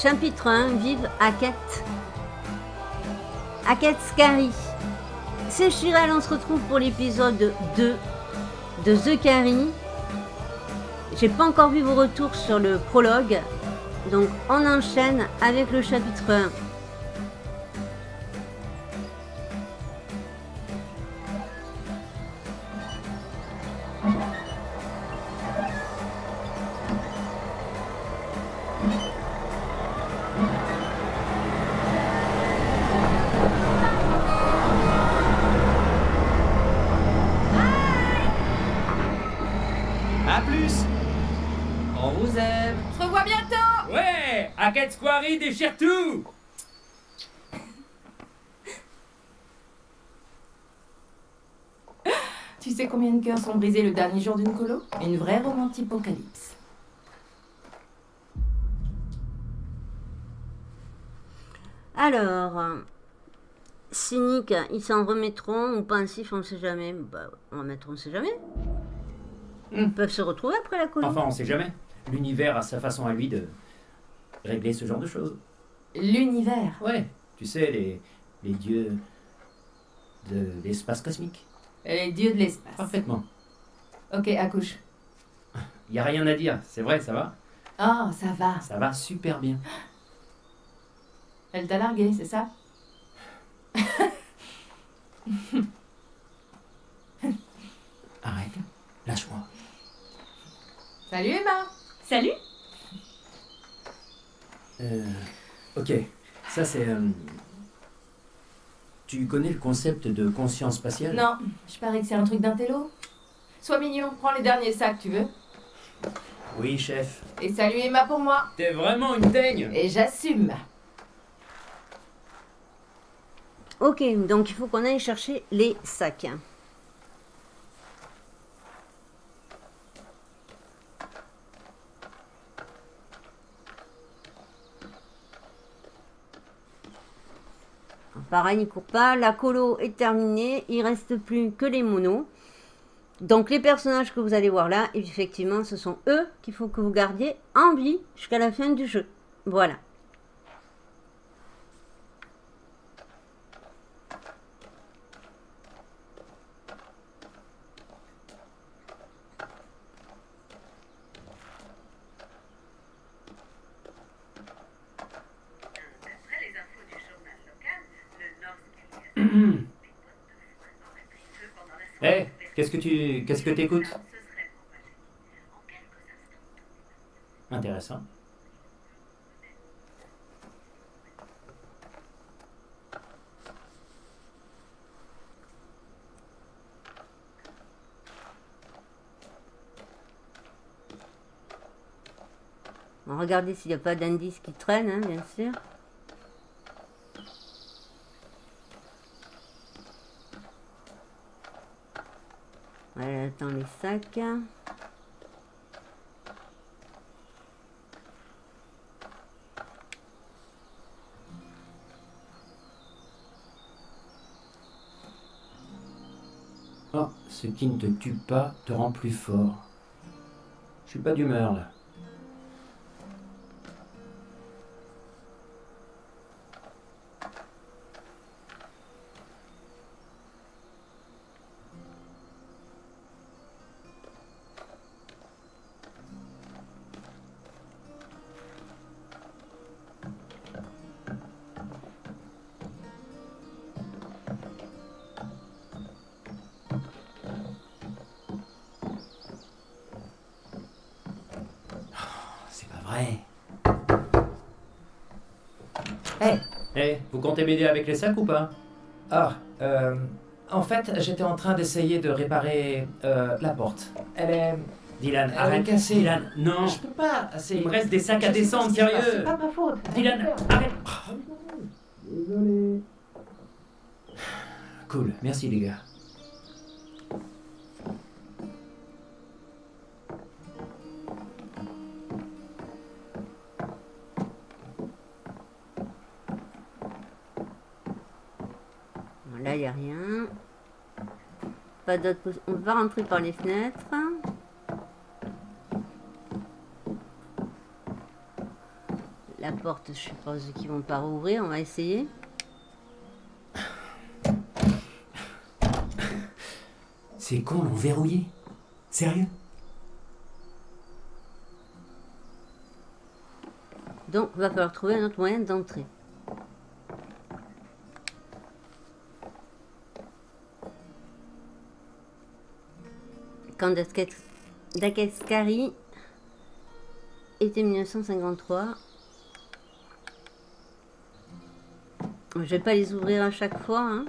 Chapitre 1, vive Hackett. Hackett Scary. C'est Chiral, on se retrouve pour l'épisode 2 de The Carry. J'ai pas encore vu vos retours sur le prologue, donc on enchaîne avec le chapitre 1. Hackett Squarey déchire tout. Tu sais combien de cœurs sont brisés le dernier jour d'une colo? Une vraie romantipocalypse. Alors, cynique, ils s'en remettront, ou pensif, on ne sait jamais. Bah, on va mettre on ne sait jamais. Ils peuvent se retrouver après la colo. Enfin, on sait jamais. L'univers a sa façon à lui de régler ce genre de choses. L'univers? Ouais, tu sais, les dieux de l'espace cosmique. Les dieux de l'espace. Parfaitement. Ok, accouche. Y a rien à dire, c'est vrai, ça va? Oh, ça va. Ça va super bien. Elle t'a largué, c'est ça? Arrête, lâche-moi. Salut Emma. Salut. Ok, ça c'est... Tu connais le concept de conscience spatiale? Non, je parie que c'est un truc d'intello. Sois mignon, prends les derniers sacs, tu veux? Oui, chef. Et salut Emma pour moi. T'es vraiment une teigne. Et j'assume. Ok, donc il faut qu'on aille chercher les sacs. Pareil, il court pas. La colo est terminée. Il reste plus que les monos. Donc les personnages que vous allez voir là, effectivement, ce sont eux qu'il faut que vous gardiez en vie jusqu'à la fin du jeu. Voilà. Hé, qu'est-ce que t'écoutes? Intéressant. On va regarder s'il n'y a pas d'indices qui traînent, hein, bien sûr. Voilà, attends les sacs. Oh, ce qui ne te tue pas te rend plus fort. Je suis pas d'humeur là. Hey, vous comptez m'aider avec les sacs ou pas? En fait, j'étais en train d'essayer de réparer la porte. Elle est... Dylan, Elle arrête. est cassée. Dylan, non. Je peux pas... Il me reste des sacs à descendre, sérieux. C'est pas ma faute. Dylan, arrête. Désolé. Cool, merci les gars. Là, il n'y a rien. Pas d'autre. On va rentrer par les fenêtres. La porte, je suppose qu'ils vont pas rouvrir. On va essayer. Ces cons l'ont verrouillé. Sérieux? Donc, il va falloir trouver un autre moyen d'entrer. Quand Dacascari était 1953. Je vais pas les ouvrir à chaque fois. Hein.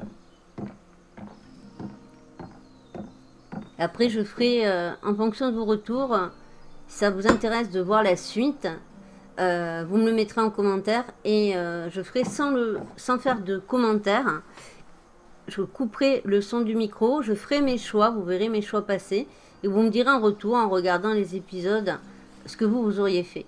Après, je ferai, en fonction de vos retours, si ça vous intéresse de voir la suite, vous me le mettrez en commentaire et je ferai sans faire de commentaires. Je couperai le son du micro, je ferai mes choix, vous verrez mes choix passer et vous me direz en retour, en regardant les épisodes, ce que vous auriez fait.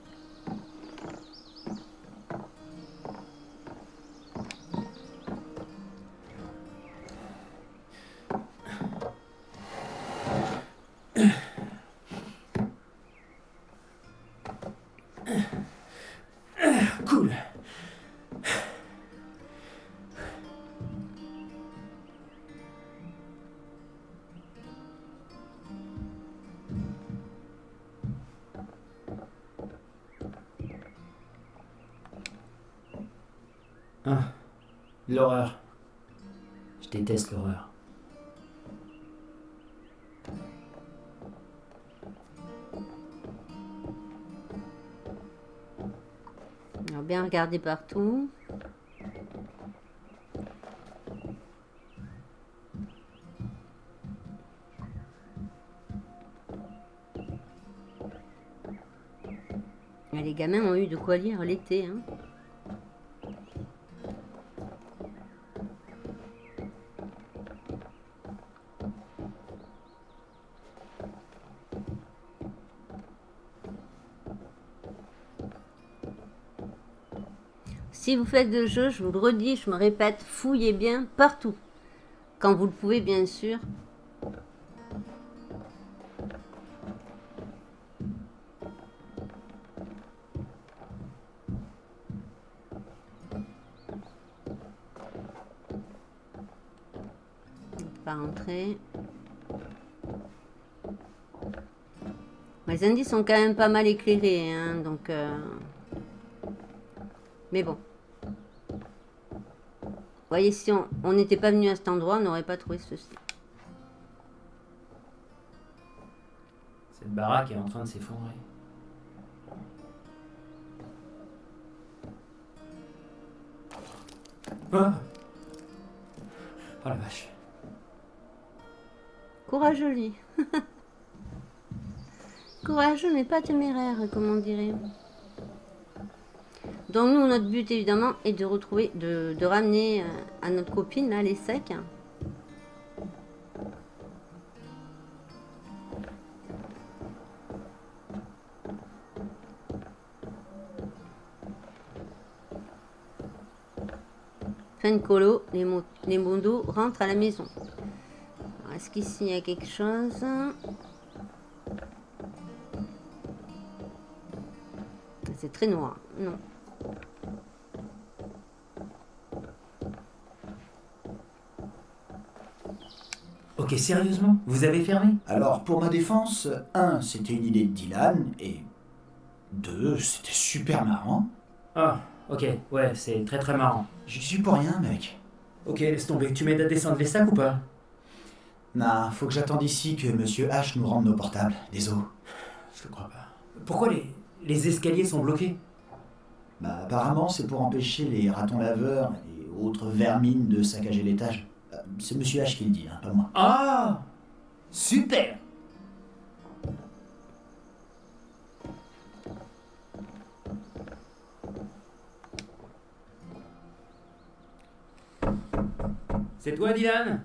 Cool. Ah, l'horreur. Je déteste l'horreur. Alors bien regarder partout. Et les gamins ont eu de quoi lire l'été. Hein. Si vous faites le jeu, je vous le redis, je me répète, fouillez bien partout. Quand vous le pouvez, bien sûr. Pas rentrer. Les indices sont quand même pas mal éclairés, hein, donc... Mais bon. Vous voyez, si on n'était pas venu à cet endroit, on n'aurait pas trouvé ceci. Cette baraque est en train de s'effondrer. Ah. Oh la vache. Courageux, lui. Courageux, mais pas téméraire, comme on dirait. Donc nous, notre but évidemment est de retrouver, de ramener à notre copine là les secs. Fin de colo, les mondos rentrent à la maison. Est-ce qu'ici il y a quelque chose? C'est très noir, non. Ok, sérieusement? Vous avez fermé? Alors, pour ma défense, 1, c'était une idée de Dylan, et 2, c'était super marrant. Ah, ok, ouais, c'est très très marrant. J'y suis pour rien, mec. Ok, laisse tomber. Tu m'aides à descendre les sacs ou pas? Nah, faut que j'attende ici que Monsieur H nous rende nos portables. Désolé. Je te crois pas. Pourquoi les escaliers sont bloqués? Bah, apparemment, c'est pour empêcher les ratons laveurs et autres vermines de saccager l'étage. C'est Monsieur H qui le dit, hein, pas moi. Ah! Super! C'est toi, Dylan?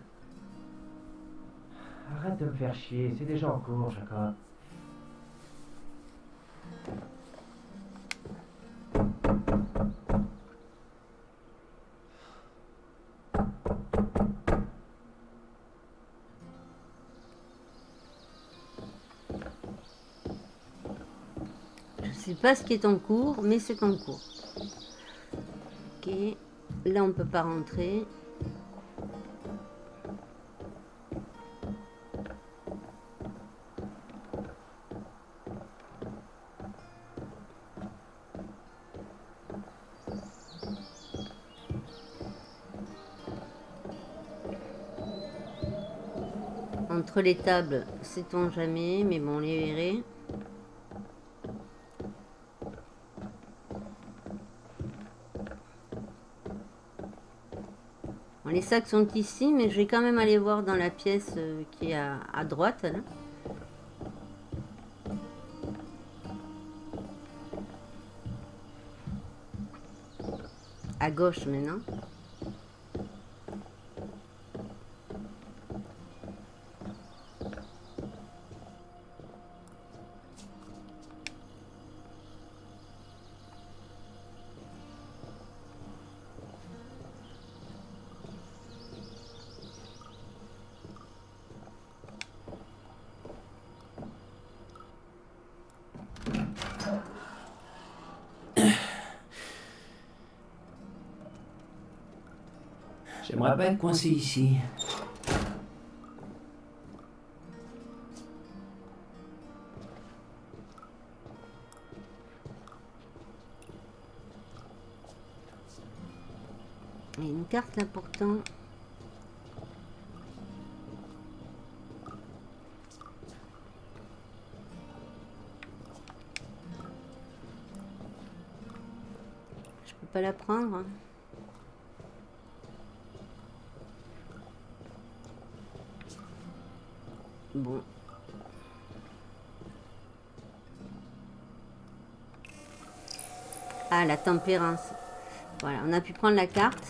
Arrête de me faire chier, c'est déjà en cours, Jacob. Je C'est pas ce qui est en cours, mais c'est en cours. Ok. Là, on peut pas rentrer. Entre les tables, sait-on jamais, mais bon, on les verrait. Bon, les sacs sont ici, mais je vais quand même aller voir dans la pièce qui est à droite, là. À gauche maintenant. J'aimerais pas être coincé ici. Il y a une carte là pourtant. Je peux pas la prendre, hein. Bon. Ah, la tempérance. Voilà, on a pu prendre la carte.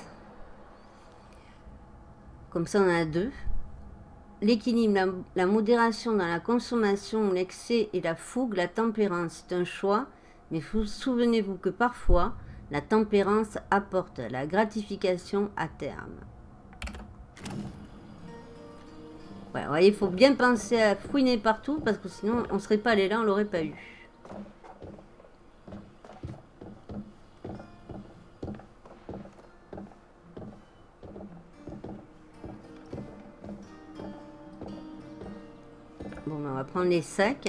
Comme ça, on en a deux. L'équilibre, la modération dans la consommation, l'excès et la fougue, la tempérance, c'est un choix. Mais souvenez-vous que parfois, la tempérance apporte la gratification à terme. Ouais, vous voyez, il faut bien penser à fouiner partout parce que sinon on ne serait pas allé là, on l'aurait pas eu. Bon, ben, on va prendre les sacs.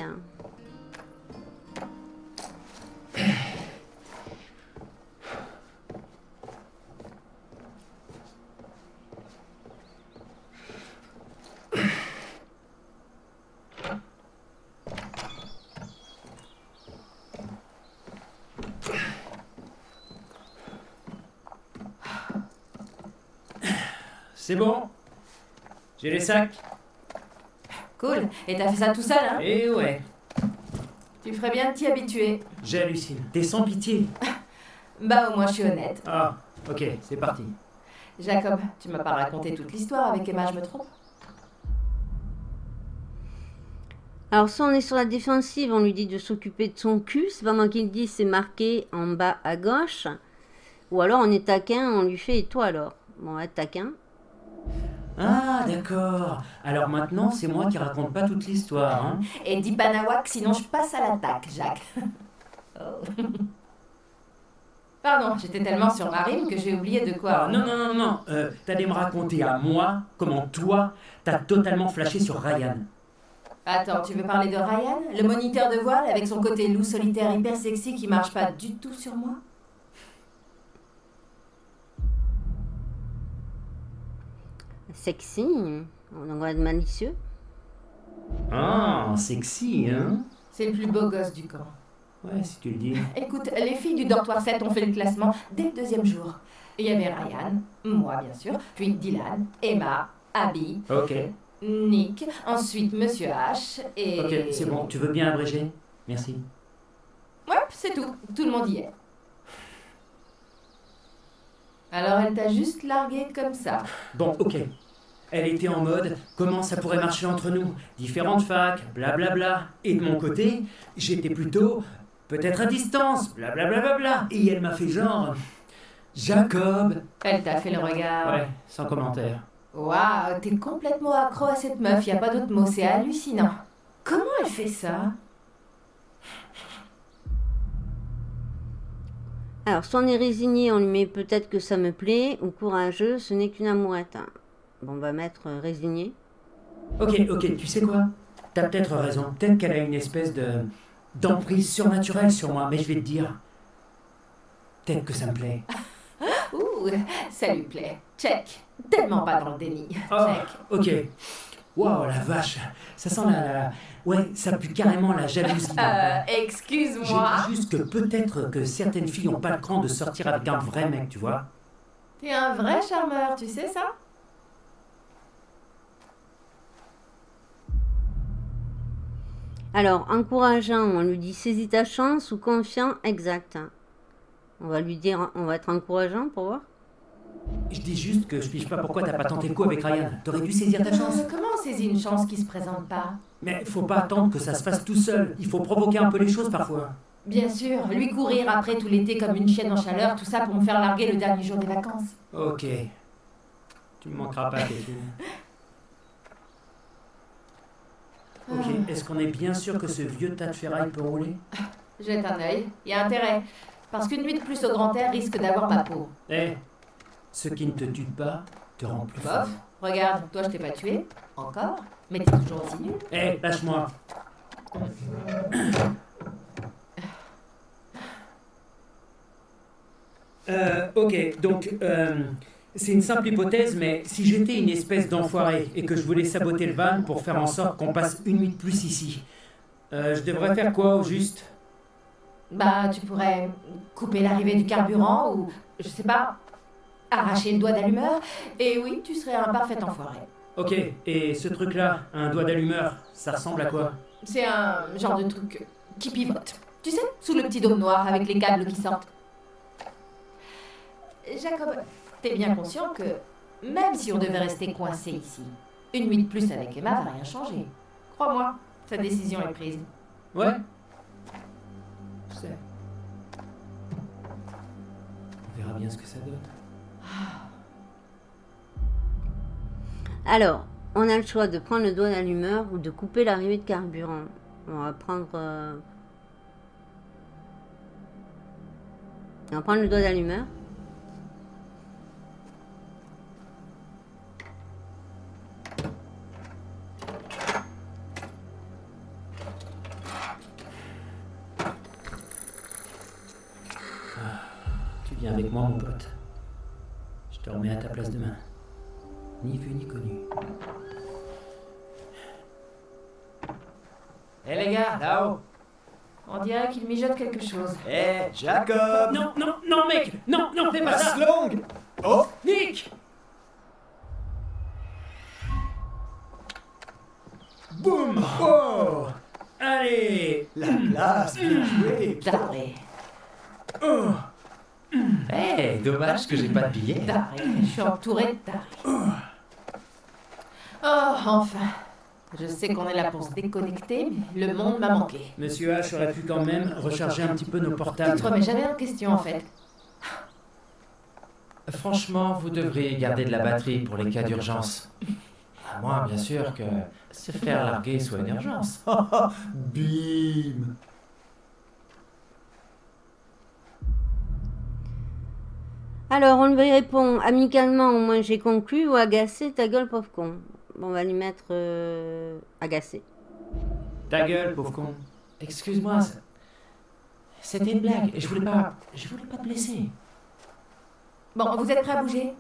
C'est bon. J'ai les sacs. Cool. Et t'as fait ça tout seul, hein? Eh ouais. Tu ferais bien de t'y habituer. J'hallucine. T'es sans pitié. Bah au moins je suis honnête. Ah, ok, c'est parti. Jacob, tu m'as pas raconté toute l'histoire avec Emma, je me trompe? Alors soit on est sur la défensive, on lui dit de s'occuper de son cul, c'est pas moi qui le dis, c'est marqué en bas à gauche. Ou alors on est taquin, on lui fait et toi alors? Bon, on va être taquin. Ah, d'accord. Alors maintenant, c'est moi qui raconte pas toute l'histoire, hein. Et dis pas nawak, sinon je passe à l'attaque, Jacques. Oh. Pardon, j'étais tellement sur ma rime que j'ai oublié de quoi. Ah, non. T'allais me raconter à moi comment toi, t'as totalement flashé sur Ryan. Attends, tu veux parler de Ryan? Le moniteur de voile avec son côté loup solitaire hyper sexy qui marche pas du tout sur moi? Sexy, on va être malicieux. Ah, sexy, hein. C'est le plus beau gosse du camp. Ouais, si tu le dis. Écoute, les filles du dortoir 7 ont fait le classement dès le deuxième jour. Il y avait Ryan, moi bien sûr, puis Dylan, Emma, Abby, Ok. Nick, ensuite Monsieur H et... Ok, c'est bon. Tu veux bien abréger? Merci. Ouais, c'est tout. Tout le monde y est. Alors elle t'a juste largué comme ça. Bon, ok. Elle était en mode, comment ça pourrait marcher entre nous? Différentes facs, blablabla. Et de mon côté, j'étais plutôt, peut-être à distance, blablabla. Et elle m'a fait genre, Jacob. Elle t'a fait le regard. Ouais, sans commentaire. Waouh, t'es complètement accro à cette meuf, y a pas d'autre mot, c'est hallucinant. Comment elle fait ça? Alors, soit on est résigné, on lui met peut-être que ça me plaît, ou courageux, ce n'est qu'une amourette. Bon, on va mettre résigné. Ok, tu sais quoi? T'as peut-être raison. Peut-être qu'elle a une espèce d'emprise surnaturelle sur moi, mais je vais te dire. Peut-être que ça me plaît. Ouh, ça lui plaît. Check. Tellement pas dans le déni. Oh, Check. ok. Waouh, la vache. Ça sent Ouais, ça pue carrément la jalousie. J'ai Excuse-moi. dit juste que peut-être que certaines filles n'ont pas le cran de sortir avec un vrai mec, tu vois. T'es un vrai charmeur, tu sais ça? Alors, encourageant, on lui dit saisis ta chance, ou confiant, exact. On va lui dire, on va être encourageant pour voir. Je dis juste que je pige pas pourquoi t'as pas tenté le coup avec Ryan. T'aurais dû saisir ta chance. Comment on saisit une chance qui se présente pas? Mais faut pas attendre que ça se fasse tout seul. Il faut provoquer un peu les choses parfois. Bien sûr, lui courir après tout l'été comme une chienne en chaleur, tout ça pour me faire larguer le dernier jour des vacances. Ok. Tu me manqueras pas, Kathleen. Ok, est-ce qu'on est bien sûr que ce vieux tas de ferraille peut rouler? Jette un œil, il y a intérêt. Parce qu'une nuit de plus au grand air risque d'avoir ma peau. Eh, ce qui ne te tue pas te rend plus Bof, fort. regarde, toi je t'ai pas tué, encore, mais t'es toujours aussi nul. Eh, lâche-moi. Ok, donc, c'est une simple hypothèse, mais si j'étais une espèce d'enfoiré et que je voulais saboter le van pour faire en sorte qu'on passe une nuit de plus ici, je devrais faire quoi au juste? Bah, tu pourrais couper l'arrivée du carburant ou, je sais pas, arracher le doigt d'allumeur. Et oui, tu serais un parfait enfoiré. Ok, et ce truc-là, un doigt d'allumeur, ça ressemble à quoi? C'est un genre de truc qui pivote. Tu sais, sous le petit dôme noir avec les câbles qui sortent. Jacob, t'es bien conscient que même si on devait rester coincé ici, une nuit de plus avec Emma va rien changer. Crois-moi, sa décision est prise. Ouais? Je sais. On verra bien ce que ça donne. Alors, on a le choix de prendre le doigt d'allumeur ou de couper l'arrivée de carburant. On va prendre le doigt d'allumeur. Tu viens avec moi, mon pote. Je te remets à ta place demain. Ni vu ni connu. Eh les gars, là-haut. On dirait qu'il mijote quelque chose. Eh, Jacob! Non, mec! Non, fais pas ça! Passe longue! Oh! Nick! Boum! Oh! Allez! La place, bien joué! Daré, Eh, dommage que j'ai pas de billet. daré, je suis entourée de daré. Oh, enfin. Je sais qu'on est là pour se déconnecter, mais le monde m'a manqué. Monsieur H aurait pu quand même recharger un petit peu nos Tu portables. te remets jamais en question en fait. Franchement, vous devriez garder de la batterie pour les cas d'urgence. À moins, bien sûr, que se faire larguer soit une urgence. Bim! Alors, on lui répond amicalement, au moins j'ai conclu, ou agacé, ta gueule, pauvre con. Bon, on va lui mettre agacé. Ta gueule, pauvre con. Excuse-moi, c'était une blague. Je voulais pas te blesser. Bon, vous êtes prêts à bouger?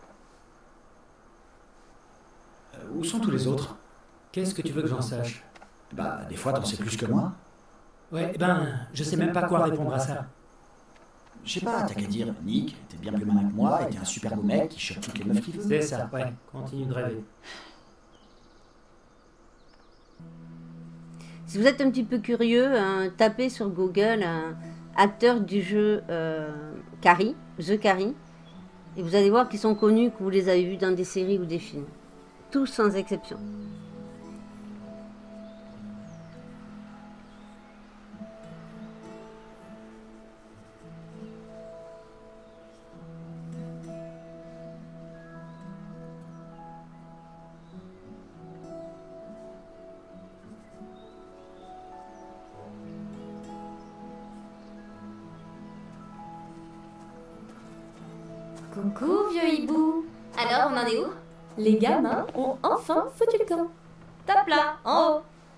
Où sont tous les autres? Qu'est-ce que tu veux que j'en sache? Bah, des fois, t'en sais plus que moi. Ouais, je sais même pas quoi répondre à ça. Je sais pas, t'as qu'à dire, Nick, t'es bien plus malin que moi et t'es un super beau mec qui chope toutes les meufs qu'il veut. C'est ça, ouais. Continue de rêver. Si vous êtes un petit peu curieux, tapez sur Google acteur du jeu Carrie, The Carrie, et vous allez voir qu'ils sont connus, que vous les avez vus dans des séries ou des films. Tous sans exception. Coucou, vieux hibou. Alors, on en est où? Les gamins ont enfin foutu le camp. Tape là, en haut.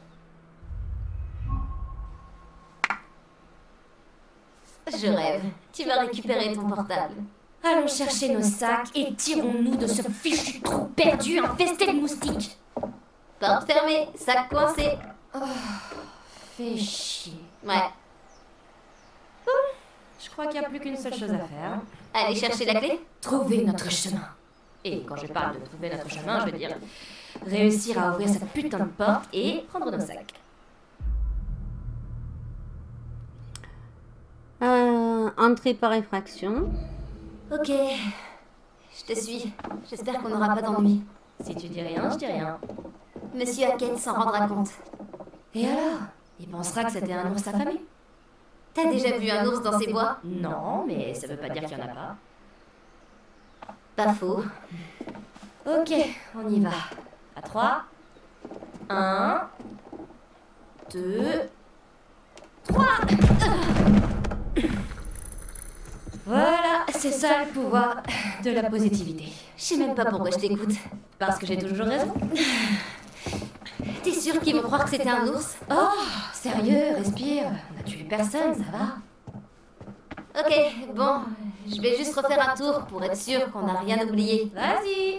Je rêve. Tu vas récupérer ton portable. Allons chercher nos sacs et tirons-nous de ce fichu trou perdu infesté de moustiques. Porte fermée, sac coincé. Fais chier. Ouais. Je crois qu'il n'y a plus qu'une seule chose à faire. Allez chercher la clé. Trouver notre chemin. Et quand je parle de trouver notre chemin, je veux dire réussir à ouvrir cette putain de porte et prendre nos sacs. Entrée par effraction. Ok. Je te suis. J'espère qu'on n'aura pas d'ennui. Si tu dis rien, je dis rien. Monsieur Hackett s'en rendra compte. Et alors? Il pensera que c'était un ours affamé? T'as déjà vu un ours dans ces bois? Non, mais ça veut pas dire qu'il n'y en a pas. Pas faux. Ok, on y va. À 3. 1, 2, 3. Voilà, c'est ça le pouvoir de la positivité. Je sais même pas pourquoi je t'écoute. Parce que j'ai toujours raison. T'es sûr qu'ils vont croire que c'était un ours? Oh, sérieux, respire. On a tué personne, ça va. Ok, bon. Je vais juste refaire un tour pour être sûr qu'on n'a rien oublié. Vas-y.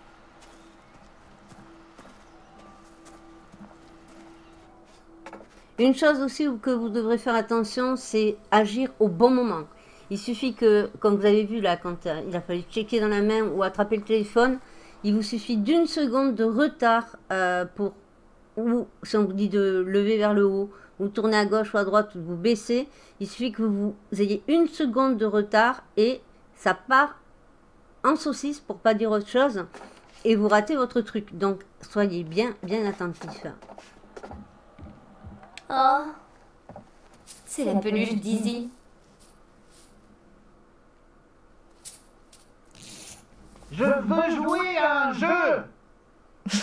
Une chose aussi que vous devrez faire attention, c'est agir au bon moment. Il suffit que, comme vous avez vu là, quand il a fallu checker dans la main ou attraper le téléphone, il vous suffit d'une seconde de retard pour, ou si on vous dit de lever vers le haut, ou tourner à gauche ou à droite, ou de vous baisser. Il suffit que vous ayez une seconde de retard et ça part en saucisse, pour pas dire autre chose, et vous ratez votre truc. Donc, soyez bien attentifs. Oh, c'est la peluche d'Izzy. Je veux jouer à un jeu.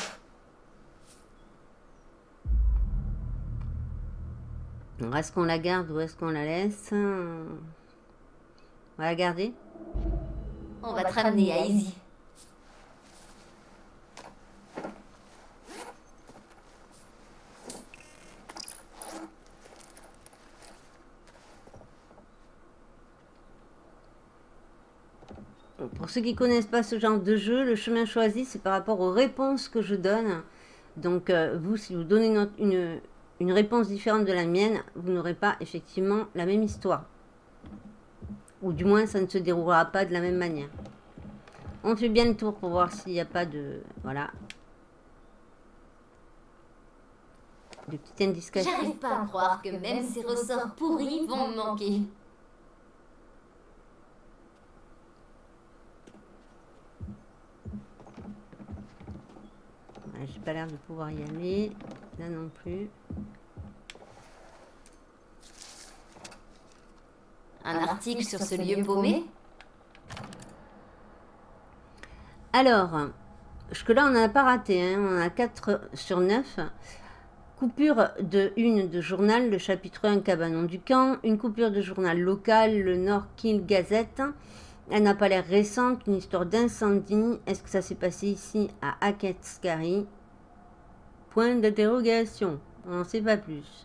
Alors, est-ce qu'on la garde ou est-ce qu'on la laisse? On va la garder. On va te ramener à Izzy. Pour ceux qui ne connaissent pas ce genre de jeu, le chemin choisi, c'est par rapport aux réponses que je donne. Donc, vous, si vous donnez une réponse différente de la mienne, vous n'aurez pas effectivement la même histoire. Ou du moins, ça ne se déroulera pas de la même manière. On fait bien le tour pour voir s'il n'y a pas de... Voilà. De petites indications. J'arrive pas à croire que même ces ressorts pourris vont me manquer. J'ai pas l'air de pouvoir y aller. Là non plus. Un article sur ce lieu paumé? Alors, jusque-là, on n'en a pas raté. Hein. On a 4 sur 9. Coupure de une de journal, le chapitre 1, Cabanon du Camp. Une coupure de journal local, le North Kill Gazette. Elle n'a pas l'air récente, une histoire d'incendie. Est-ce que ça s'est passé ici à Hackett-Scary? Point d'interrogation. On n'en sait pas plus.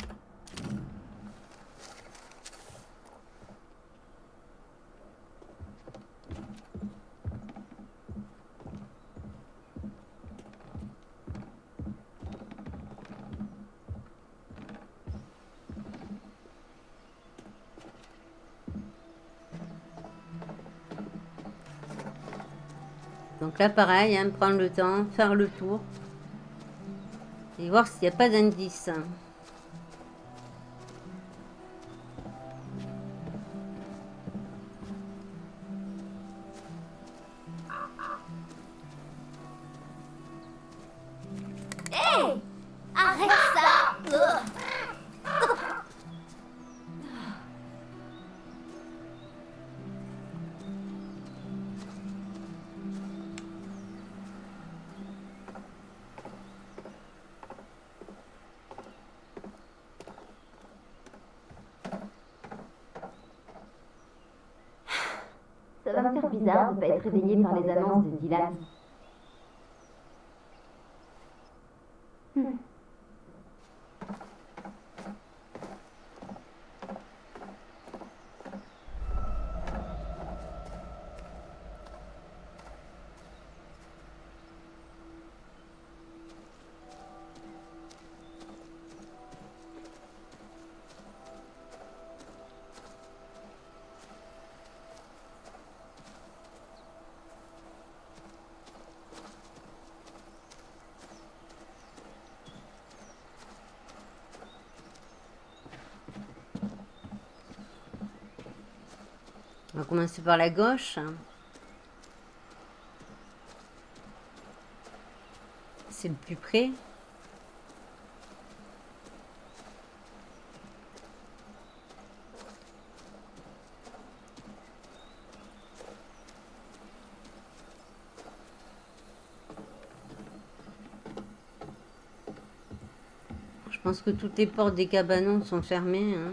Donc là, pareil, hein, prendre le temps, faire le tour et voir s'il n'y a pas d'indice. Hé! Arrête ça! Ça va me faire bizarre de ne pas être réveillée par les annonces de Dylan. On va commencer par la gauche. C'est le plus près. Je pense que toutes les portes des cabanons sont fermées, hein.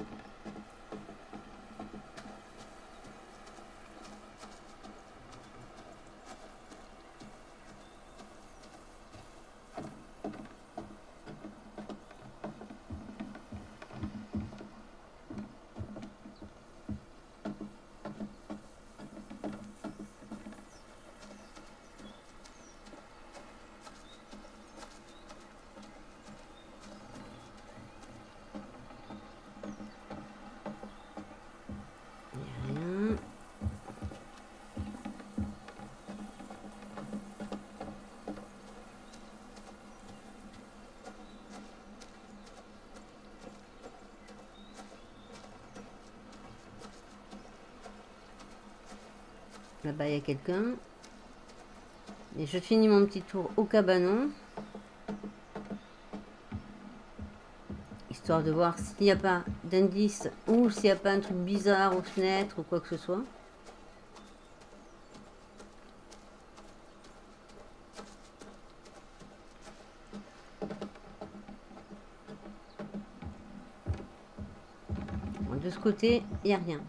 Là-bas, il y a quelqu'un. Et je finis mon petit tour au cabanon. Histoire de voir s'il n'y a pas d'indice ou s'il n'y a pas un truc bizarre aux fenêtres ou quoi que ce soit. Bon, de ce côté, il n'y a rien.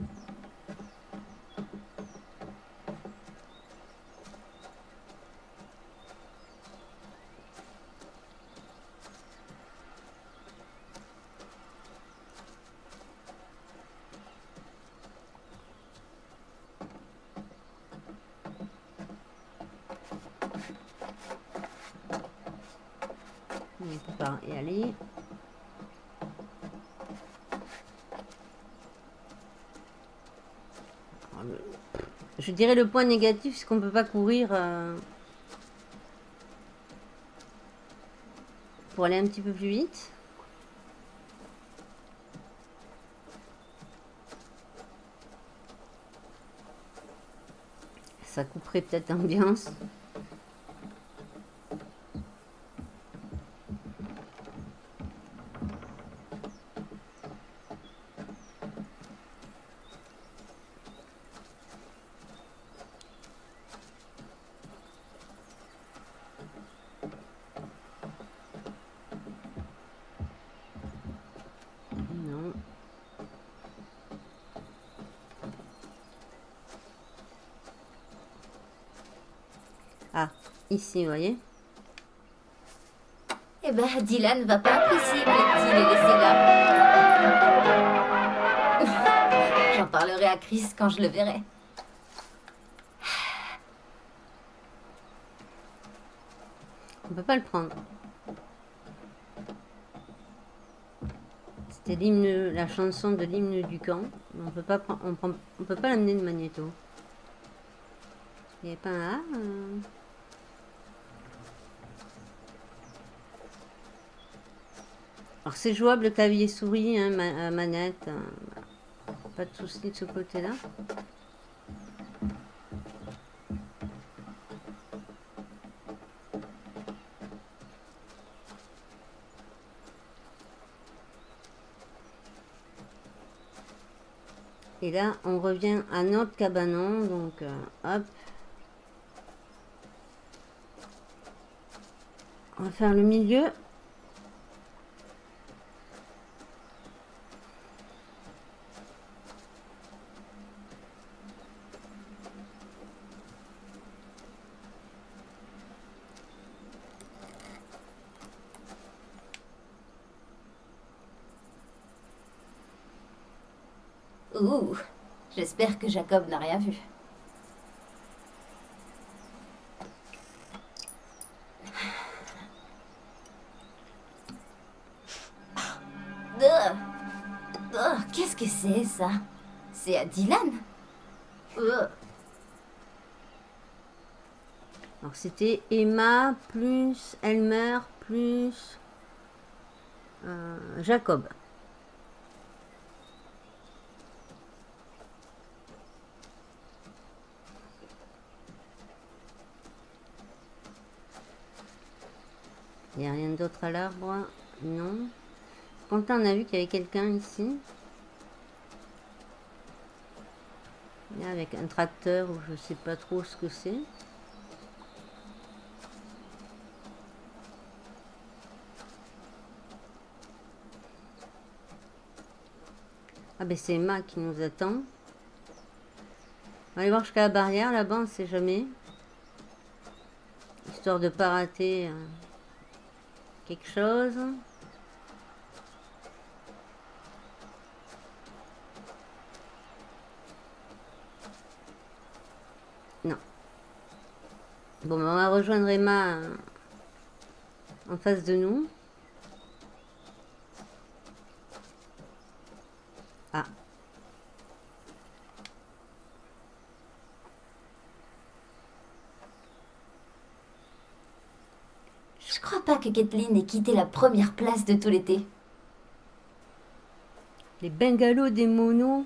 On ne peut pas y aller. Je dirais le point négatif, c'est qu'on ne peut pas courir pour aller un petit peu plus vite. Ça couperait peut-être l'ambiance. Non. Ah, ici, vous voyez. Eh ben, Dylan va pas apprécier que les laissé là. J'en parlerai à Chris quand je le verrai. On peut pas le prendre. C'était l'hymne, la chanson de l'hymne du camp. On peut pas prendre, on peut pas l'amener de magnéto. Il n'y avait pas un A Alors c'est jouable clavier souris, hein, manette. Pas de souci de ce côté-là. Et là, on revient à notre cabanon, donc hop. On va faire le milieu. Ouh, j'espère que Jacob n'a rien vu. Qu'est-ce que c'est, ça? C'est à Dylan? Alors c'était Emma plus Elmer plus Jacob. Il n'y a rien d'autre à l'arbre? Non. Quentin, on a vu qu'il y avait quelqu'un ici. Là, avec un tracteur où je sais pas trop ce que c'est. Ah ben c'est Emma qui nous attend. On va aller voir jusqu'à la barrière là-bas, on ne sait jamais. Histoire de pas rater quelque chose. Non. Bon, ben on va rejoindre Emma en face de nous. Ah. Je crois pas que Kathleen ait quitté la première place de tout l'été. Les bungalows des monos.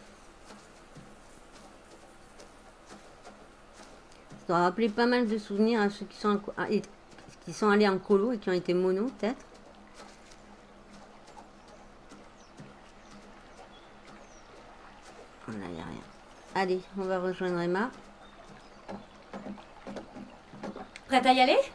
Ça doit rappeler pas mal de souvenirs à ceux qui sont allés en colo et qui ont été monos, peut-être. Là, il n'y a rien. Allez, on va rejoindre Emma. Prête à y aller?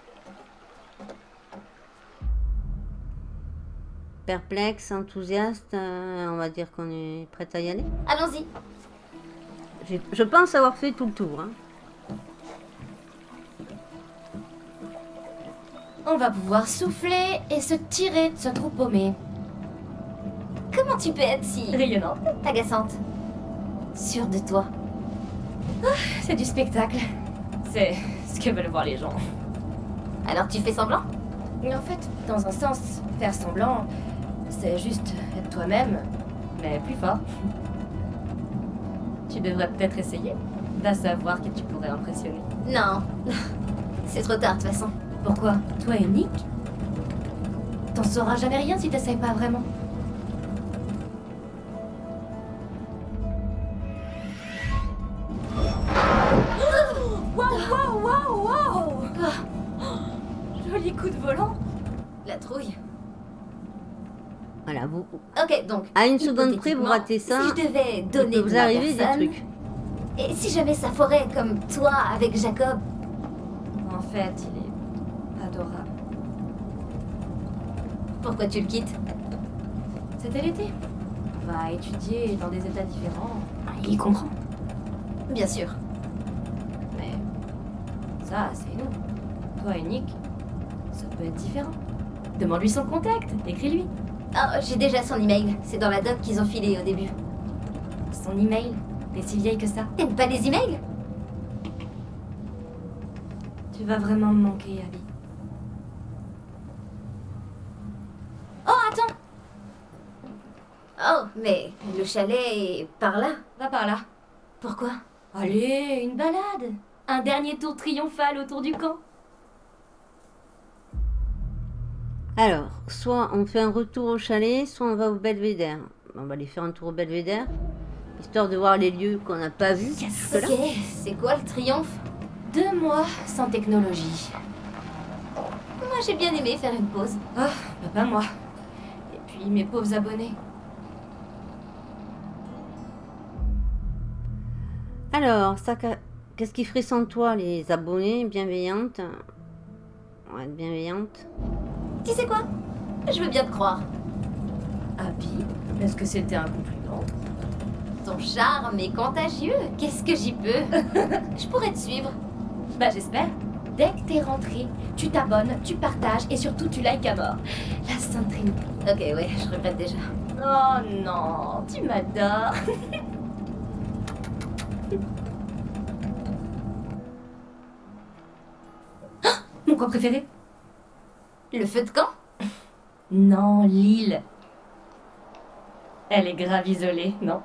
Perplexe, enthousiaste, on va dire qu'on est prête à y aller. Allons-y. Je pense avoir fait tout le tour. Hein. On va pouvoir souffler et se tirer de ce trou paumé. Comment tu peux être si... Rayonnante. agaçante? Sûre de toi. C'est du spectacle. C'est ce que veulent voir les gens. Alors tu fais semblant? En fait, dans un sens, faire semblant, c'est juste être toi-même, mais plus fort. Tu devrais peut-être essayer. Va savoir qui tu pourrais impressionner. Non. C'est trop tard de toute façon. Pourquoi? Toi et Nick? T'en sauras jamais rien si t'essayes pas vraiment. Wow! Joli coup de volant. La trouille. Voilà, vous. Ok, donc... À une seconde près, vous ratez ça. Si je devais donner il peut vous ma arriver personne, des trucs. Et si jamais ça foirait comme toi avec Jacob? En fait, il est adorable. Pourquoi tu le quittes? C'était l'été. On va étudier dans des états différents. Il comprend. Bien sûr. Mais ça, c'est nous. Toi et Nick, ça peut être différent. Demande-lui son contact, écris-lui. Ah, j'ai déjà son email. C'est dans la doc qu'ils ont filé au début. Son email? T'es si vieille que ça? T'aimes pas les emails? Tu vas vraiment me manquer, Abby. Oh, attends! Oh, mais le chalet est par là. Va par là. Pourquoi? Allez, une balade. Un dernier tour triomphal autour du camp. Alors, soit on fait un retour au chalet, soit on va au belvédère. On va aller faire un tour au belvédère, histoire de voir les lieux qu'on n'a pas vus. Ok, c'est quoi le triomphe? 2 mois sans technologie. Moi, j'ai bien aimé faire une pause. Oh, bah pas moi. Et puis mes pauvres abonnés. Alors, ça, qu'est-ce qui ferait sans toi, les abonnés bienveillantes? Ouais, bienveillantes. Tu sais quoi? Je veux bien te croire. Abby, est-ce que c'était un compliment? Ton charme est contagieux. Qu'est-ce que j'y peux? Je pourrais te suivre. Bah j'espère. Dès que t'es rentré, tu t'abonnes, tu partages et surtout tu likes à mort. La Sainte Trinité. Ok, ouais, je répète déjà. Oh non, tu m'adores. coin préféré? Le feu de camp? Non, l'île. Elle est grave isolée, non?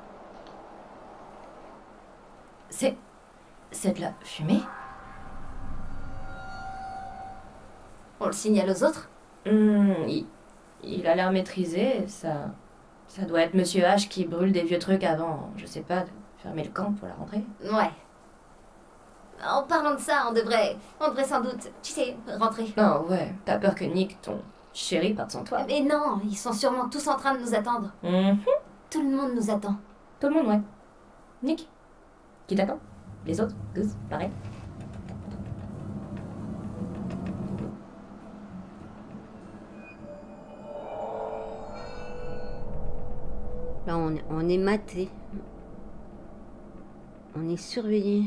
C'est de la fumée? On le signale aux autres? Il a l'air maîtrisé, ça doit être Monsieur H qui brûle des vieux trucs avant, je sais pas, de fermer le camp pour la rentrée. Ouais. En parlant de ça, on devrait sans doute, tu sais, rentrer. Non, ouais, t'as peur que Nick, ton chéri, parte sans toi? Mais non, ils sont sûrement tous en train de nous attendre. Tout le monde nous attend. Tout le monde, ouais. Nick, qui t'attend? Les autres, Goose, pareil. Là, on est maté. On est surveillé.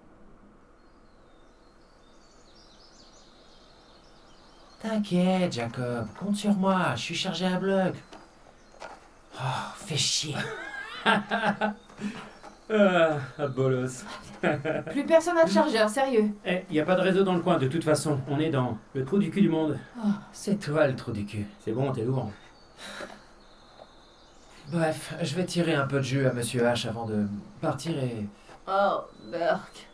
T'inquiète, Jacob, compte sur moi, je suis chargé à bloc. Oh, fais chier. Bolos. Plus personne n'a de chargeur, sérieux. Eh, y a pas de réseau dans le coin, de toute façon. On est dans le trou du cul du monde. Oh, c'est toi le trou du cul. C'est bon, t'es lourd. Bref, je vais tirer un peu de jus à Monsieur H avant de partir et... Oh, Burke.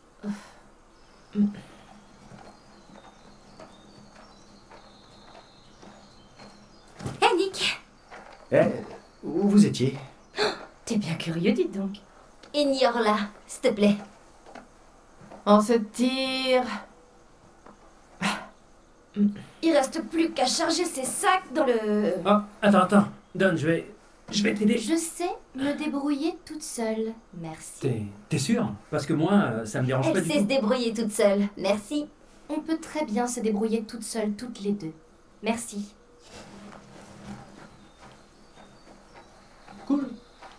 Hé, Nick! Eh, où vous étiez? T'es bien curieux, dites donc. Ignore-la, s'il te plaît. On se tire. Il reste plus qu'à charger ses sacs dans le... Oh, attends. Don, je vais t'aider. Je sais me débrouiller toute seule. Merci. T'es sûr? Parce que moi, ça me dérange pas Elle du sait se tout. débrouiller toute seule. Merci. On peut très bien se débrouiller toute seule, toutes les deux. Merci. Cool.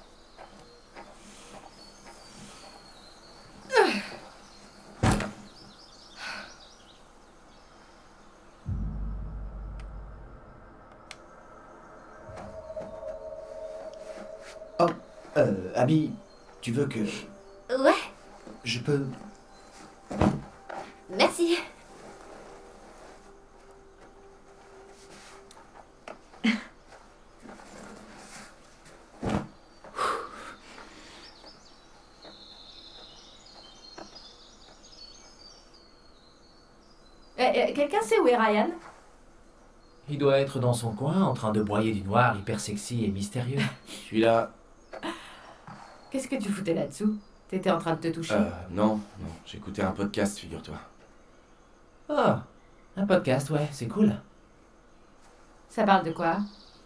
Oh, Abby, tu veux que... Ouais, Je peux... merci. Quelqu'un sait où est Ryan? Il doit être dans son coin, en train de broyer du noir, hyper sexy et mystérieux. Je suis là. Qu'est-ce que tu foutais là-dessous? T'étais en train de te toucher? Non, j'écoutais un podcast, figure-toi. Oh, un podcast, ouais, c'est cool. Ça parle de quoi?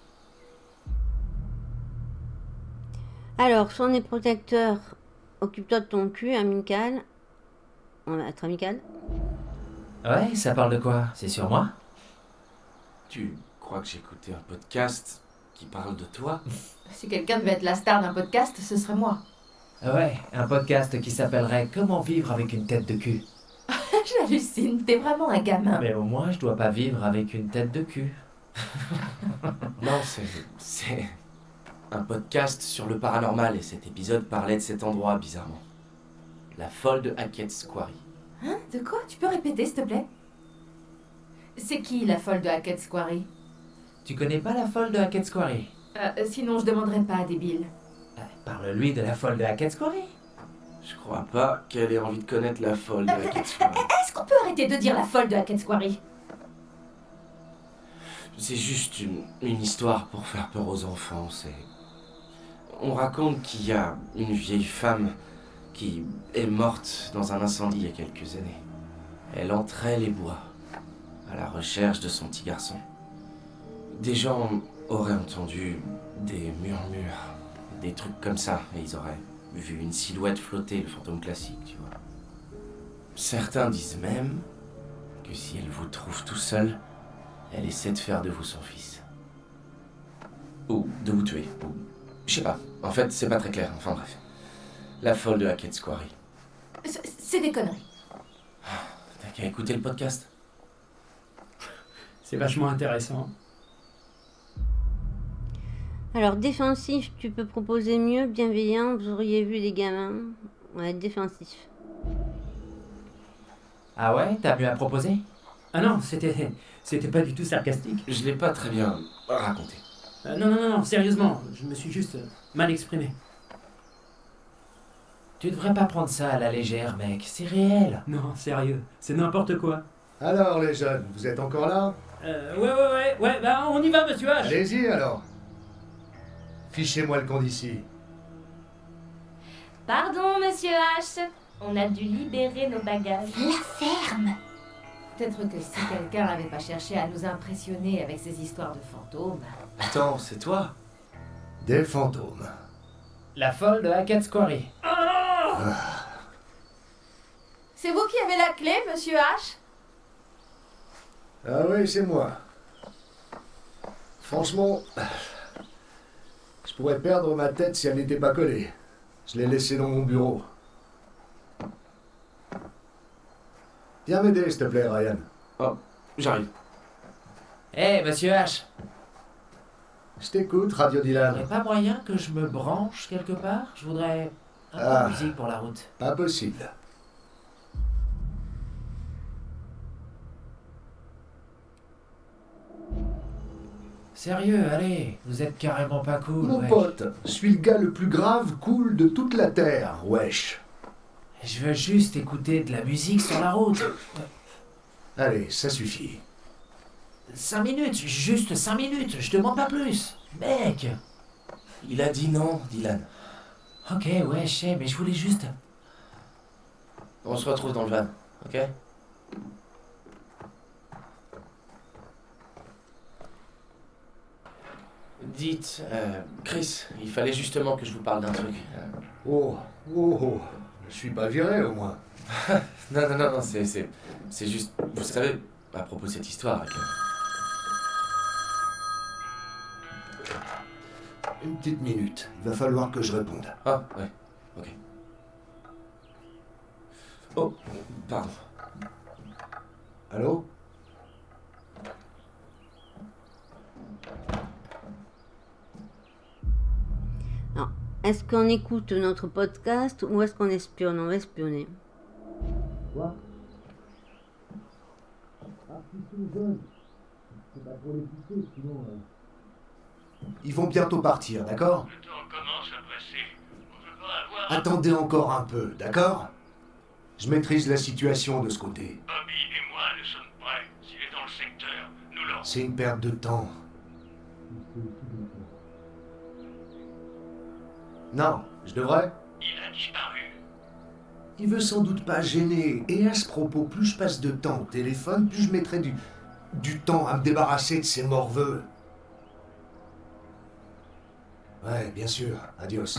Alors, soins des protecteurs, occupe-toi de ton cul, amical. On va être amical. Ouais, ça parle de quoi? C'est sur moi? Tu crois que j'écoutais un podcast qui parle de toi? Si quelqu'un devait être la star d'un podcast, ce serait moi. Ouais, un podcast qui s'appellerait Comment vivre avec une tête de cul. J'hallucine, t'es vraiment un gamin. Mais au moins, je dois pas vivre avec une tête de cul. Non, c'est un podcast sur le paranormal et cet épisode parlait de cet endroit, bizarrement. La folle de Hackett's Quarry. Hein? De quoi? Tu peux répéter, s'il te plaît? C'est qui, la folle de Hackett's Quarry? Tu connais pas la folle de Hackett's Quarry? Sinon, je demanderais pas, débile. Parle-lui de la folle de Hackett's Quarry. Je crois pas qu'elle ait envie de connaître la folle de Hackett's Quarry. Est-ce qu'on peut arrêter de dire la folle de Hackett's Quarry? C'est juste une histoire pour faire peur aux enfants, c'est... On raconte qu'il y a une vieille femme qui est morte dans un incendie il y a quelques années. Elle entrait les bois, à la recherche de son petit garçon. Des gens auraient entendu des murmures, des trucs comme ça, et ils auraient vu une silhouette flotter, le fantôme classique, tu vois. Certains disent même que si elle vous trouve tout seul, elle essaie de faire de vous son fils. Ou de vous tuer, ou... Je sais pas, en fait c'est pas très clair, enfin bref. La folle de Hackett's Quarry. C'est des conneries. T'as qu'à écouter le podcast. C'est vachement intéressant. Alors, défensif, tu peux proposer mieux. Bienveillant, vous auriez vu des gamins. Ouais, défensif. Ah ouais, t'as mieux à proposer? Ah non, c'était pas du tout sarcastique. Je l'ai pas très bien raconté. Non, sérieusement, je me suis juste mal exprimé. Tu devrais pas prendre ça à la légère, mec. C'est réel. Non, sérieux, c'est n'importe quoi. Alors les jeunes, vous êtes encore là? Ouais, bah on y va, monsieur H. Allez-y alors. Fichez-moi le camp d'ici. Pardon, monsieur H. On a dû libérer nos bagages. La ferme. Peut-être que si quelqu'un n'avait pas cherché à nous impressionner avec ses histoires de fantômes... Attends, c'est toi? Des fantômes. La folle de Hackett's Quarry. C'est vous qui avez la clé, monsieur H? Ah oui, c'est moi. Franchement, je pourrais perdre ma tête si elle n'était pas collée. Je l'ai laissée dans mon bureau. Viens m'aider, s'il te plaît, Ryan. Oh, j'arrive. Hé, monsieur H. Je t'écoute, Radio Y Dylan. a pas moyen que je me branche quelque part? Je voudrais un peu de musique pour la route. Pas possible. Sérieux, allez, vous êtes carrément pas cool, Mon wesh. pote, je suis le gars le plus grave, cool de toute la Terre, wesh. Je veux juste écouter de la musique sur la route. Allez, ça suffit. 5 minutes, juste 5 minutes, je demande pas plus. Mec. Il a dit non, Dylan. Ok, ouais, je sais, mais je voulais juste... On se retrouve dans le van, ok? Dites, Chris, il fallait justement que je vous parle d'un truc. Oh, je suis pas viré au moins. Non, c'est juste, vous savez, à propos de cette histoire avec... Une petite minute, il va falloir que je réponde. Ah, ouais, ok. Oh, pardon. Allô? Alors, est-ce qu'on écoute notre podcast ou est-ce qu'on espionne? On va espionner. Quoi? Ils vont bientôt partir, d'accord? Le temps commence à passer. On veut pas avoir... Attendez encore un peu, d'accord? Je maîtrise la situation de ce côté. Bobby et moi, nous sommes prêts. S'il est dans le secteur, nous l'aurons. C'est une perte de temps. Non, je devrais? Il a disparu. Il veut sans doute pas gêner. Et à ce propos, plus je passe de temps au téléphone, plus je mettrai du temps à me débarrasser de ces morveux. Ouais, bien sûr. Adios.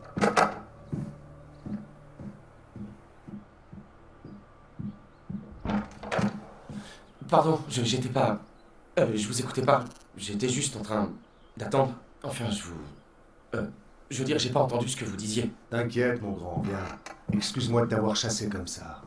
Pardon, j'étais pas... je vous écoutais pas. J'étais juste en train d'attendre. Enfin, je veux dire, j'ai pas entendu ce que vous disiez. T'inquiète, mon grand, viens. Excuse-moi de t'avoir chassé comme ça.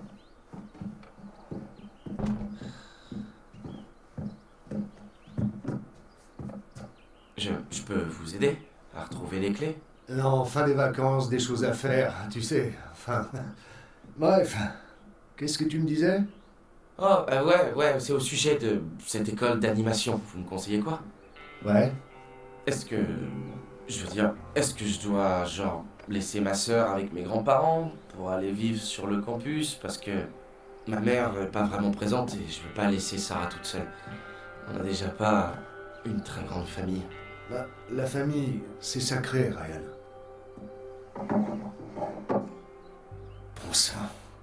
Je peux vous aider à retrouver les clés? Non, fin des vacances, des choses à faire, tu sais. Enfin... Bref. Qu'est-ce que tu me disais? Oh, ouais, c'est au sujet de cette école d'animation. Vous me conseillez quoi? Ouais. Est-ce que... Je veux dire, est-ce que je dois, genre, laisser ma sœur avec mes grands-parents pour aller vivre sur le campus? Parce que ma mère n'est pas vraiment présente et je veux pas laisser Sarah toute seule. On n'a déjà pas une très grande famille. Bah, la famille, c'est sacré, Ryan. Bon sang.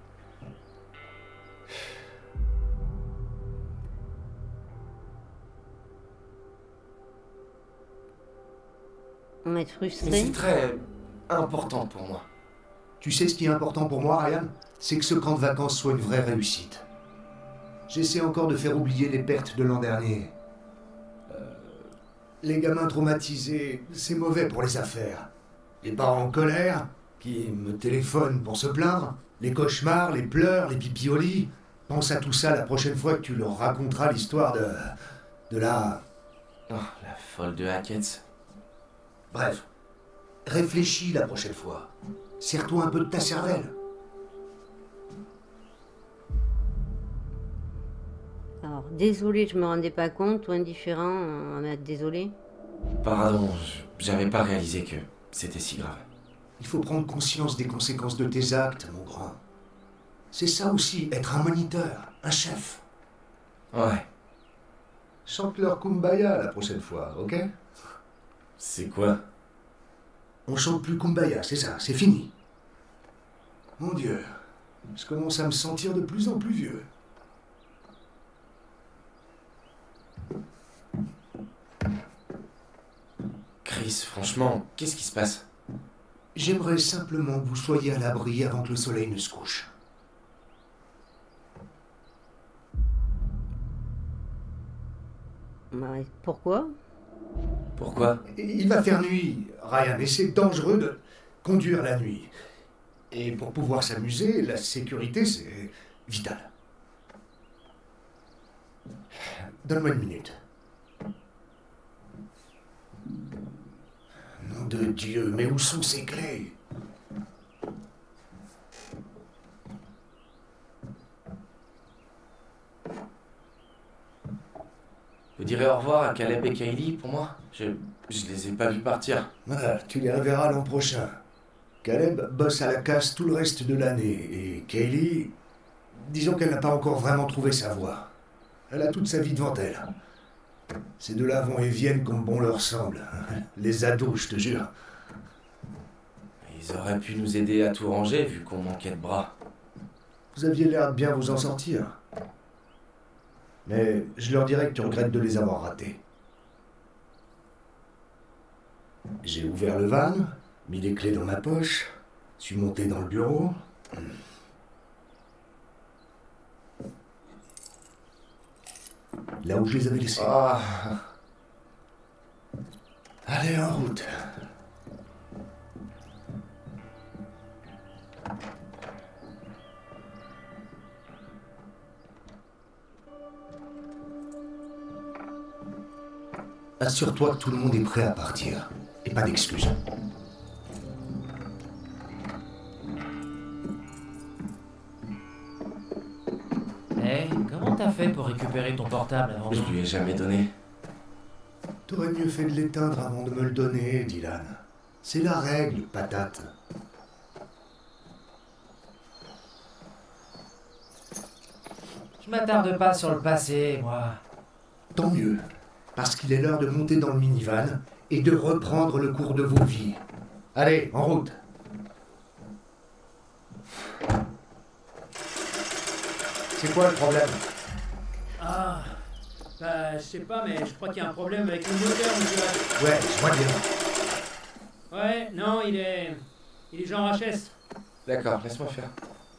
On va être Mais frustré. c'est très important pour moi. Tu sais ce qui est important pour moi, Ryan? C'est que ce camp de vacances soit une vraie réussite. J'essaie encore de faire oublier les pertes de l'an dernier. Les gamins traumatisés, c'est mauvais pour les affaires. Les parents en colère, qui me téléphonent pour se plaindre. Les cauchemars, les pleurs, les pipis au lit. Pense à tout ça la prochaine fois que tu leur raconteras l'histoire de la... Oh, la folle de Hackett's. Bref, réfléchis la prochaine fois. Serre-toi un peu de ta cervelle. Alors, Alors, désolé, je me rendais pas compte, ou indifférent, on va mettre désolé. Pardon, j'avais pas réalisé que c'était si grave. Il faut prendre conscience des conséquences de tes actes, mon grand. C'est ça aussi, être un moniteur, un chef. Ouais. Chante leur Kumbaya la prochaine fois, ok? C'est quoi? On chante plus Kumbaya, c'est ça, c'est fini. Mon Dieu, je commence à me sentir de plus en plus vieux. Chris, franchement, qu'est-ce qui se passe? J'aimerais simplement que vous soyez à l'abri avant que le soleil ne se couche. Ouais, pourquoi? Pourquoi? Il va faire nuit, Ryan, et c'est dangereux de conduire la nuit. Et pour pouvoir s'amuser, la sécurité, c'est vital. Donne-moi une minute. Nom de Dieu, mais où sont ces clés? Vous direz au revoir à Caleb et Kaylee pour moi? Je les ai pas vus partir. Ah, tu les reverras l'an prochain. Caleb bosse à la casse tout le reste de l'année, et Kaylee, disons qu'elle n'a pas encore vraiment trouvé sa voie. Elle a toute sa vie devant elle. Ces deux-là vont et viennent comme bon leur semble. Les ados, je te jure. Ils auraient pu nous aider à tout ranger vu qu'on manquait de bras. Vous aviez l'air de bien vous en sortir. Mais je leur dirais que tu regrettes de les avoir ratés. J'ai ouvert le van, mis les clés dans ma poche, suis monté dans le bureau. Là où je les avais laissés. Ah. Allez, en route. Assure-toi que tout le monde est prêt à partir. Et pas d'excuses. Hé, comment t'as fait pour récupérer ton portable avant Je tout? lui ai jamais donné. T'aurais mieux fait de l'éteindre avant de me le donner, Dylan. C'est la règle, patate. Je m'attarde pas sur le passé, moi. Tant mieux, parce qu'il est l'heure de monter dans le minivan et de reprendre le cours de vos vies. Allez, en route. C'est quoi le problème? Ah, bah, je sais pas, mais je crois qu'il y a un problème avec le moteur, monsieur. Ouais, je vois bien. Ouais, non, il est genre HS. D'accord, laisse-moi faire.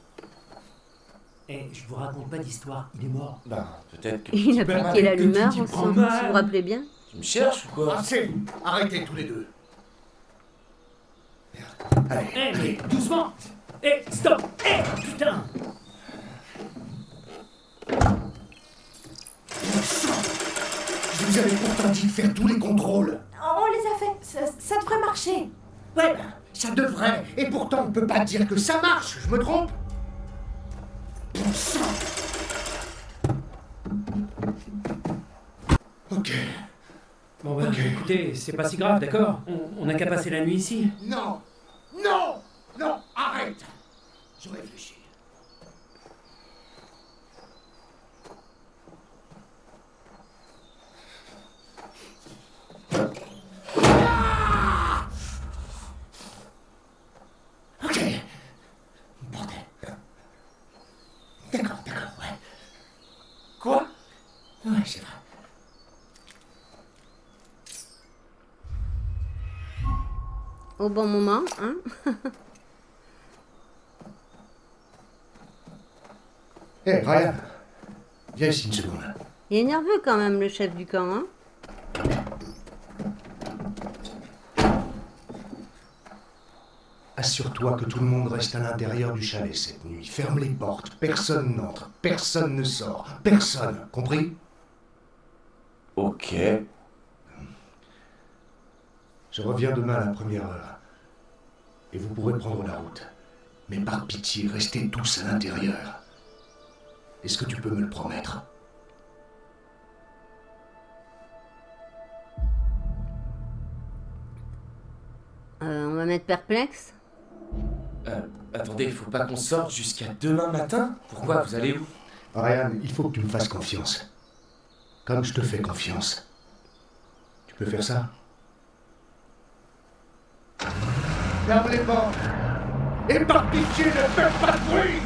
Eh, je vous raconte pas d'histoire, il est mort. Ben, peut-être que... Il a peux piqué l'allumeur, tu on prends s'en mal. vous rappelez bien? Tu me cherches ou quoi? Assez. Arrêtez tous les deux. Merde. Allez, Eh, mais allez. doucement. Eh, stop. Eh, putain. Je vous avais pourtant dit de faire tous les contrôles. On les a fait, ça devrait marcher. Ouais, ça devrait. Et pourtant, on peut pas dire que ça marche. Je me trompe? Bon sang. Ok. Bon, bah, Ok. écoutez, c'est pas si grave, d'accord? On n'a qu'à passer la nuit ici. Non. Non. Non. Arrête. Je réfléchis. Ah! Ok. Bordel. D'accord, ouais. Quoi? Ouais, c'est vrai. Au bon moment, hein? Hé, Ryan. Viens ici une seconde. Il est nerveux quand même, le chef du camp, hein? Assure-toi que tout le monde reste à l'intérieur du chalet cette nuit. Ferme les portes. Personne n'entre. Personne ne sort. Personne. Compris? Ok. Je reviens demain à la première heure. Et vous pourrez prendre la route. Mais par pitié, restez tous à l'intérieur. Est-ce que tu peux me le promettre? On va mettre perplexe. Attendez, faut pas qu'on sorte jusqu'à demain matin? Pourquoi? Vous allez où? Ryan, il faut que tu me fasses confiance. Comme je te fais confiance. Tu peux faire ça? Ferme les portes! Et par pitié, ne faites pas de bruit!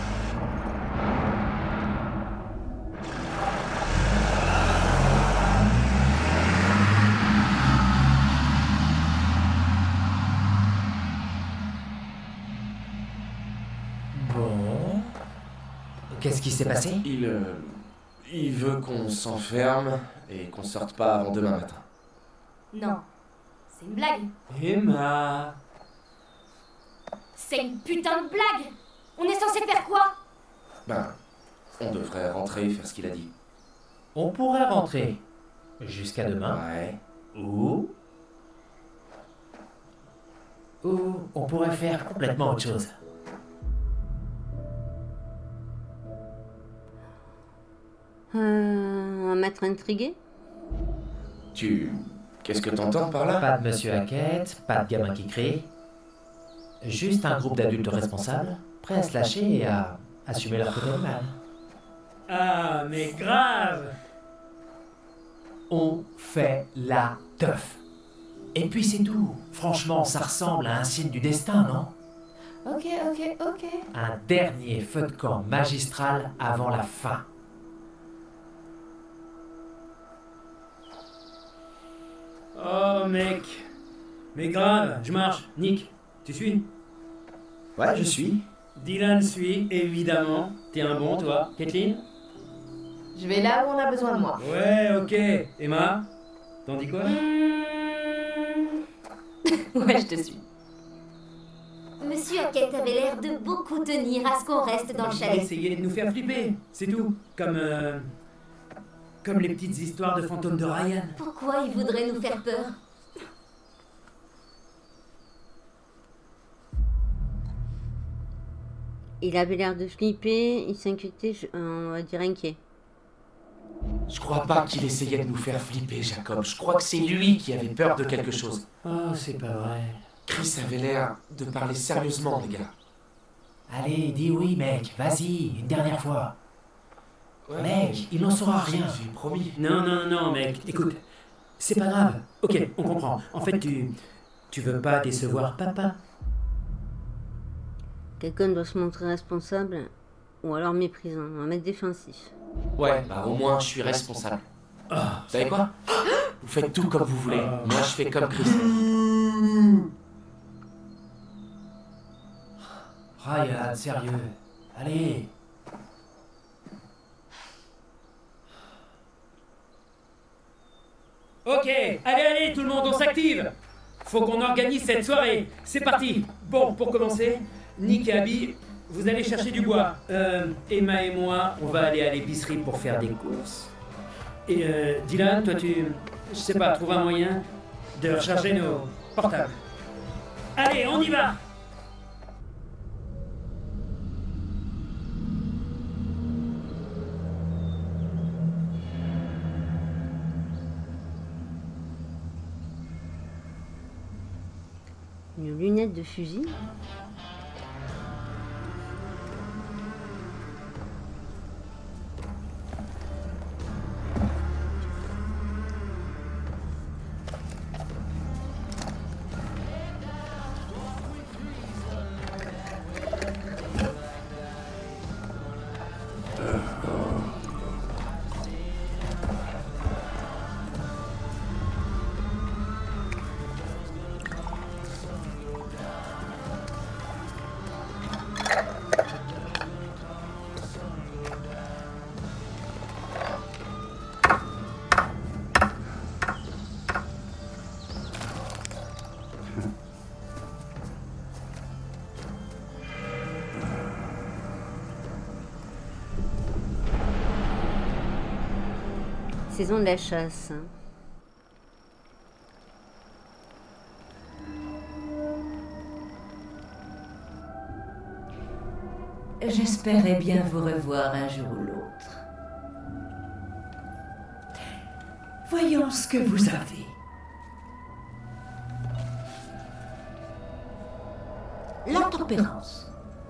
Bon... Qu'est-ce qui s'est passé? Il veut qu'on s'enferme et qu'on sorte pas avant demain matin. Non, c'est une blague. Emma. C'est une putain de blague. On est censé faire quoi? Ben, on devrait rentrer et faire ce qu'il a dit. On pourrait rentrer. Jusqu'à demain. Ouais. Ou on pourrait faire complètement autre chose. Un maître intrigué. Qu'est-ce que t'entends par là? Pas de monsieur Hackett, pas de gamin qui crie. Juste un groupe d'adultes responsables, prêts à se lâcher et à assumer leur côté mal. Ah, mais grave. On fait la teuf. Et puis c'est tout. Franchement, ça ressemble à un signe du destin, non? Ok. Un dernier feu de camp magistral avant la fin. Oh, mec. Mais grave, je marche. Nick, tu suis? Ouais, je suis. Dylan suit, évidemment. T'es un bon, toi. Kathleen? Je vais là où on a besoin de moi. Ouais, ok. Emma? T'en dis quoi? Ouais, je te suis. Monsieur Hackett avait l'air de beaucoup tenir à ce qu'on reste dans le chalet. Essayez de nous faire flipper, c'est tout. Comme les petites histoires de fantômes de Ryan. Pourquoi il voudrait nous faire peur? Il avait l'air de flipper, il s'inquiétait, on va dire inquiet. Je crois pas qu'il essayait de nous faire flipper, Jacob. Je crois que c'est lui qui avait peur de quelque chose. Oh, c'est pas vrai. Chris avait l'air de parler sérieusement, les gars. Allez, dis oui, mec, vas-y, une dernière fois. Ouais, Mec, il n'en saura rien. J'ai promis. Non, mec, écoute. C'est pas grave. Ok, on comprend. En fait, tu veux pas décevoir papa. Quelqu'un doit se montrer responsable ou alors méprisant, un mec défensif. Ouais, bah au moins je suis responsable. Vous savez quoi? Vous faites tout comme vous voulez. Moi je fais comme Chris. Ryan, sérieux. Allez. Ok, allez, tout le monde, on s'active. Faut qu'on organise cette soirée. C'est parti. Bon, pour commencer, Nick et Abby, vous allez chercher du bois. Emma et moi, on va aller à l'épicerie pour faire des courses. Et Dylan, toi je sais pas, trouve un moyen de recharger nos portables. Allez, on y va. Une lunette de fusil. Saison de la chasse. J'espérais bien vous revoir un jour ou l'autre. Voyons ce que vous avez. La tempérance.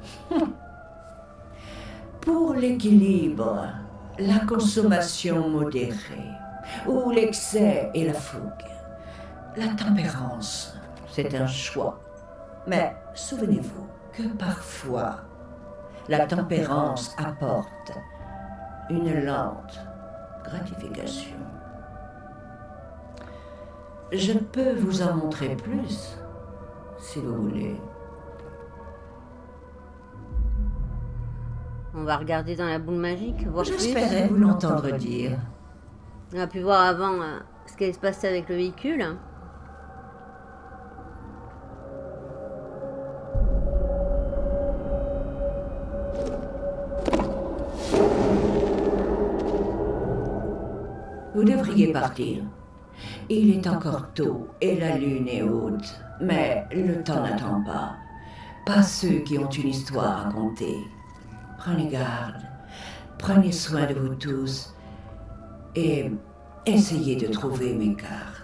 Pour l'équilibre, la consommation modérée, ou l'excès et la fougue. La tempérance, c'est un choix. Mais souvenez-vous que parfois, la tempérance apporte une lente gratification. Je peux vous en montrer plus, si vous voulez. On va regarder dans la boule magique, voir plus. J'espérais vous l'entendre dire. On a pu voir avant ce qui allait se passer avec le véhicule. Vous devriez partir. Il est encore tôt et la lune est haute, mais le temps n'attend pas. Pas ceux qui ont une histoire à raconter. Prenez garde, prenez soin de vous tous et essayez de trouver mes cartes.